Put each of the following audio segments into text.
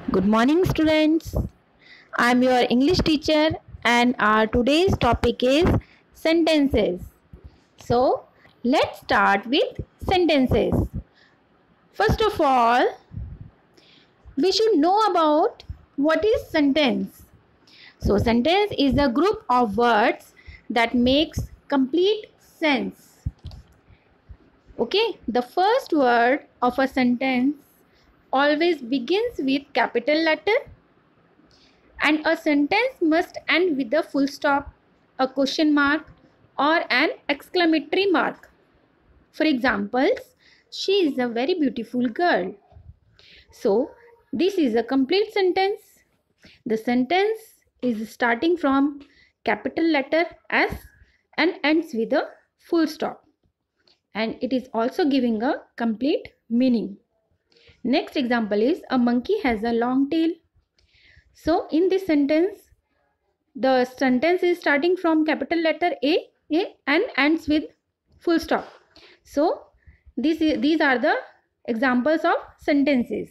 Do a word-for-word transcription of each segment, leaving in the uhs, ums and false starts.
Good morning, students. I am your English teacher, and our today's topic is sentences. So, let's start with sentences. First of all, we should know about what is sentence. So, sentence is a group of words that makes complete sense. Okay, the first word of a sentence always begins with capital letter, and a sentence must end with a full stop, a question mark, or an exclamatory mark. For examples, she is a very beautiful girl. So, this is a complete sentence. The sentence is starting from capital letter S and ends with a full stop. And it is also giving a complete meaning. Next example is a monkey has a long tail. So, in this sentence, the sentence is starting from capital letter A, A and ends with full stop. So, this is, these are the examples of sentences.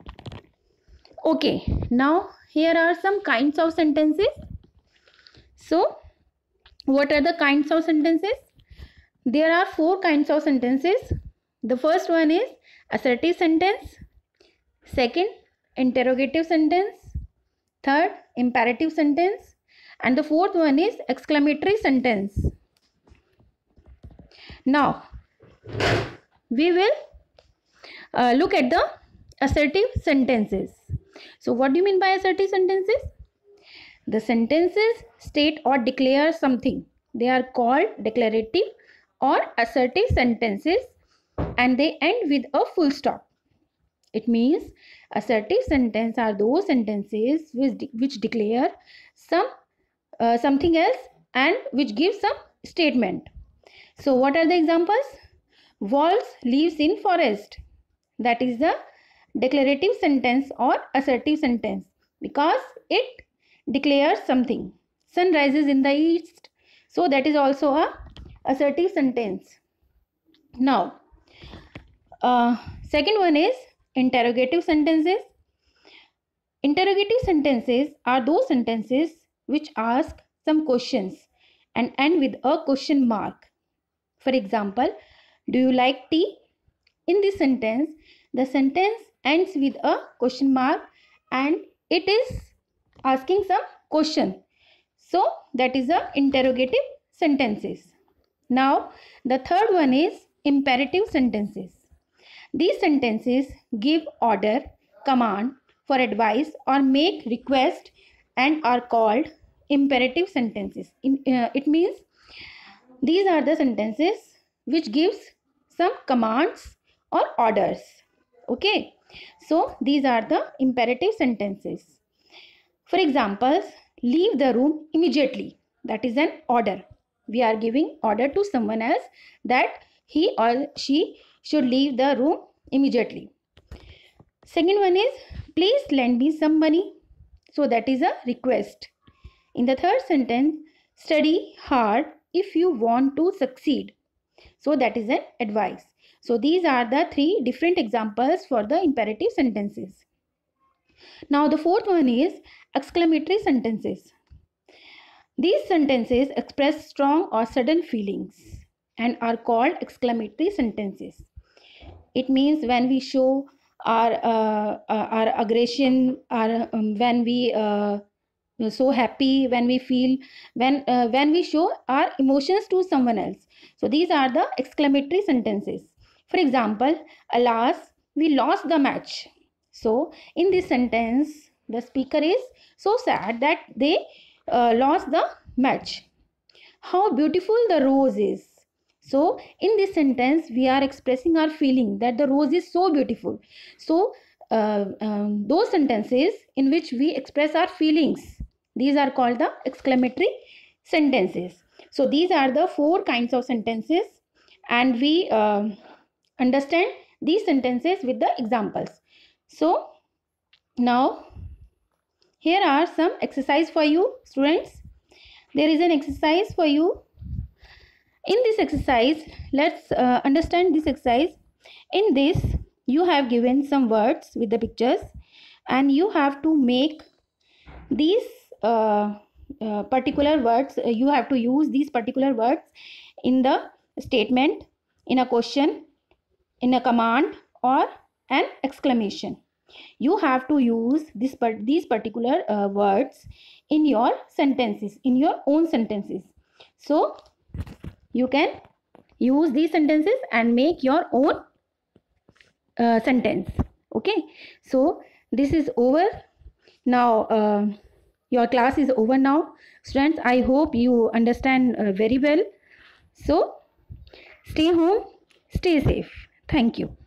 Okay, now here are some kinds of sentences. So, what are the kinds of sentences? There are four kinds of sentences. The first one is assertive sentence. Second, interrogative sentence. Third, imperative sentence. And the fourth one is exclamatory sentence. Now, we will uh, look at the assertive sentences. So, what do you mean by assertive sentences? The sentences state or declare something. They are called declarative or assertive sentences, and they end with a full stop. It means assertive sentences are those sentences which, de which declare some uh, something else and which gives some statement. So, what are the examples? Wolves lives in forest. That is the declarative sentence or assertive sentence because it declares something. Sun rises in the east. So, that is also a assertive sentence. Now, uh, second one is interrogative sentences. Interrogative sentences are those sentences which ask some questions and end with a question mark. For example, do you like tea? In this sentence, the sentence ends with a question mark and it is asking some question. So, that is a interrogative sentences. Now, the third one is imperative sentences. These sentences give order, command for advice or make request and are called imperative sentences. In, uh, it means these are the sentences which gives some commands or orders. Okay. So, these are the imperative sentences. For examples, leave the room immediately. That is an order. We are giving order to someone else that he or she should leave the room immediately. Second one is, please lend me some money. So, that is a request. In the third sentence, study hard if you want to succeed. So, that is an advice. So, these are the three different examples for the imperative sentences. Now, the fourth one is exclamatory sentences. These sentences express strong or sudden feelings and are called exclamatory sentences. It means when we show our uh, uh, our aggression, our um, when we uh, so happy, when we feel, when uh, when we show our emotions to someone else. So these are the exclamatory sentences. For example, alas, we lost the match. So in this sentence, the speaker is so sad that they uh, lost the match. How beautiful the rose is. So in this sentence, we are expressing our feeling that the rose is so beautiful. So uh, um, those sentences in which we express our feelings, these are called the exclamatory sentences. So these are the four kinds of sentences, and we uh, understand these sentences with the examples. So now here are some exercise for you, students. There is an exercise for you. In this exercise, let's uh, understand this exercise. In this, you have given some words with the pictures. and you have to make these uh, uh, particular words. Uh, you have to use these particular words in the statement, in a question, in a command, or an exclamation. You have to use this part these particular uh, words in your sentences, in your own sentences. So you can use these sentences and make your own uh, sentence. Okay, so this is over now. Uh, your class is over now, students. I hope you understand uh, very well. So stay home, stay safe. Thank you.